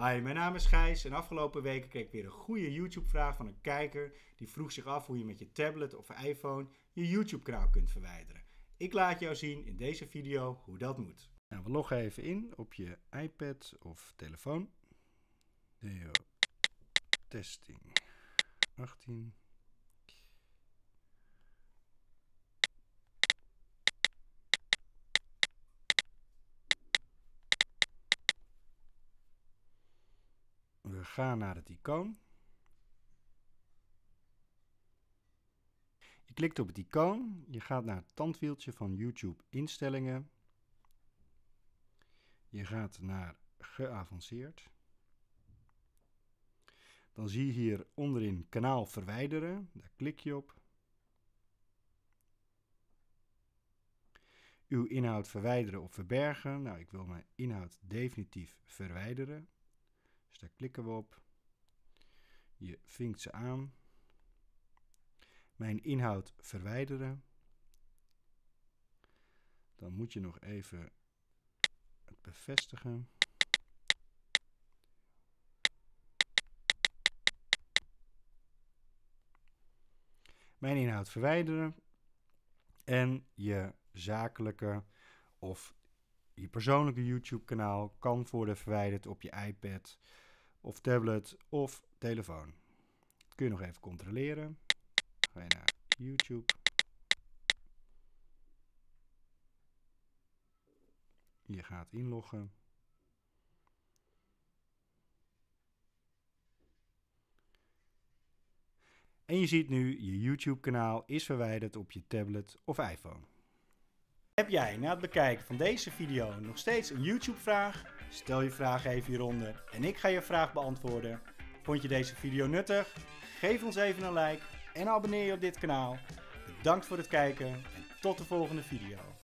Hi, mijn naam is Gijs en afgelopen weken kreeg ik weer een goede YouTube-vraag van een kijker die vroeg zich af hoe je met je tablet of iPhone je YouTube-kanaal kunt verwijderen. Ik laat jou zien in deze video hoe dat moet. Nou, we loggen even in op je iPad of telefoon. Deo testing 18. We gaan naar het icoon. Je klikt op het icoon, je gaat naar het tandwieltje van YouTube instellingen. Je gaat naar geavanceerd. Dan zie je hier onderin kanaal verwijderen, daar klik je op. Uw inhoud verwijderen of verbergen. Nou, ik wil mijn inhoud definitief verwijderen. Dus daar klikken we op. Je vinkt ze aan. Mijn inhoud verwijderen. Dan moet je nog even het bevestigen. Mijn inhoud verwijderen. En je zakelijke of je persoonlijke YouTube kanaal kan worden verwijderd op je iPad of tablet of telefoon. Dat kun je nog even controleren. Ga je naar YouTube. Je gaat inloggen. En je ziet nu, je YouTube kanaal is verwijderd op je tablet of iPhone. Heb jij na het bekijken van deze video nog steeds een YouTube-vraag? Stel je vraag even hieronder en ik ga je vraag beantwoorden. Vond je deze video nuttig? Geef ons even een like en abonneer je op dit kanaal. Bedankt voor het kijken en tot de volgende video.